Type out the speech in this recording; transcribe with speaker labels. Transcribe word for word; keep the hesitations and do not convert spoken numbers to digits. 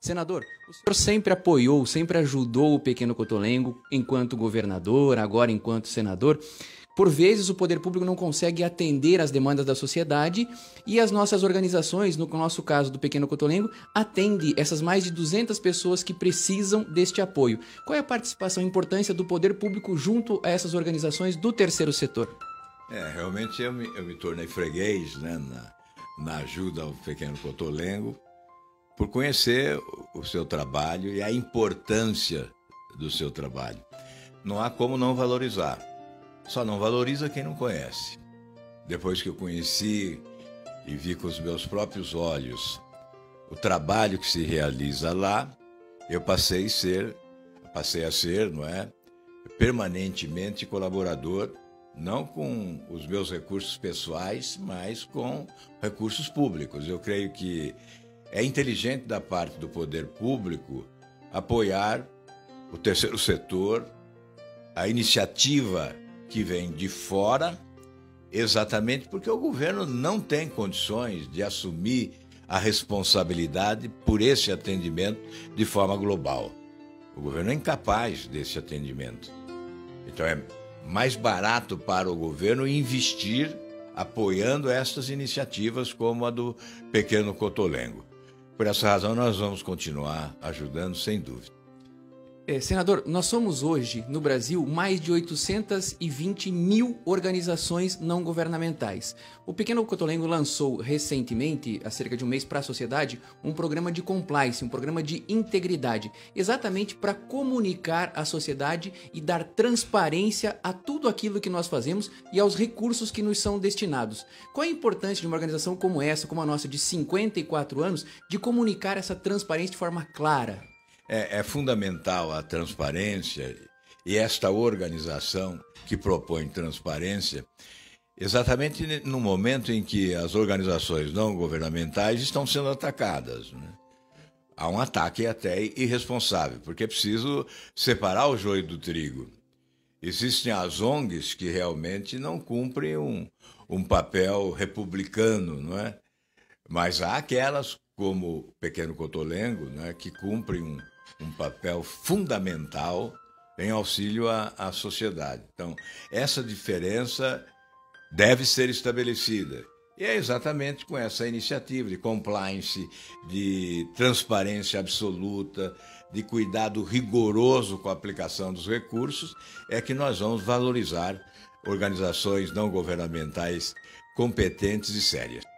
Speaker 1: Senador, o senhor sempre apoiou, sempre ajudou o Pequeno Cotolengo enquanto governador, agora enquanto senador. Por vezes o poder público não consegue atender às demandas da sociedade e as nossas organizações, no nosso caso do Pequeno Cotolengo, atende essas mais de duzentas pessoas que precisam deste apoio. Qual é a participação e importância do poder público junto a essas organizações do terceiro setor?
Speaker 2: É, realmente eu me, eu me tornei freguês, né, na, na ajuda ao Pequeno Cotolengo, por conhecer o seu trabalho e a importância do seu trabalho. Não há como não valorizar. Só não valoriza quem não conhece. Depois que eu conheci e vi com os meus próprios olhos o trabalho que se realiza lá, eu passei a ser, passei a ser, não é, permanentemente colaborador, não com os meus recursos pessoais, mas com recursos públicos. Eu creio que é inteligente da parte do poder público apoiar o terceiro setor, a iniciativa que vem de fora, exatamente porque o governo não tem condições de assumir a responsabilidade por esse atendimento de forma global. O governo é incapaz desse atendimento. Então é mais barato para o governo investir apoiando estas iniciativas como a do Pequeno Cotolengo. Por essa razão nós vamos continuar ajudando, sem dúvida.
Speaker 1: É, senador, nós somos hoje, no Brasil, mais de oitocentas e vinte mil organizações não governamentais. O Pequeno Cotolengo lançou recentemente, há cerca de um mês, para a sociedade, um programa de compliance, um programa de integridade, exatamente para comunicar à sociedade e dar transparência a tudo aquilo que nós fazemos e aos recursos que nos são destinados. Qual a importância de uma organização como essa, como a nossa, de cinquenta e quatro anos, de comunicar essa transparência de forma clara?
Speaker 2: É, é fundamental a transparência e esta organização que propõe transparência exatamente no momento em que as organizações não governamentais estão sendo atacadas, né? Há um ataque até irresponsável, porque é preciso separar o joio do trigo. Existem as O N Gs que realmente não cumprem um, um papel republicano, não é? Mas há aquelas, como o Pequeno Cotolengo, né, que cumprem um um papel fundamental em auxílio à, à sociedade. Então, essa diferença deve ser estabelecida. E é exatamente com essa iniciativa de compliance, de transparência absoluta, de cuidado rigoroso com a aplicação dos recursos, é que nós vamos valorizar organizações não governamentais competentes e sérias.